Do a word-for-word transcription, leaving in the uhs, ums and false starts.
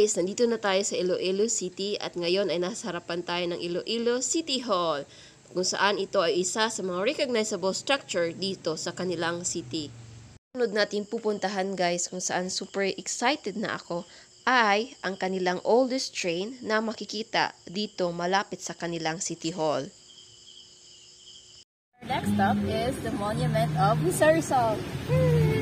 guys, nandito na tayo sa Iloilo City at ngayon ay nasa harapan tayo ng Iloilo City Hall kung saan ito ay isa sa mga recognizable structure dito sa kanilang city. Sunod natin pupuntahan guys kung saan super excited na ako ay ang kanilang oldest train na makikita dito malapit sa kanilang City Hall. Next stop is the Monument of Rizal.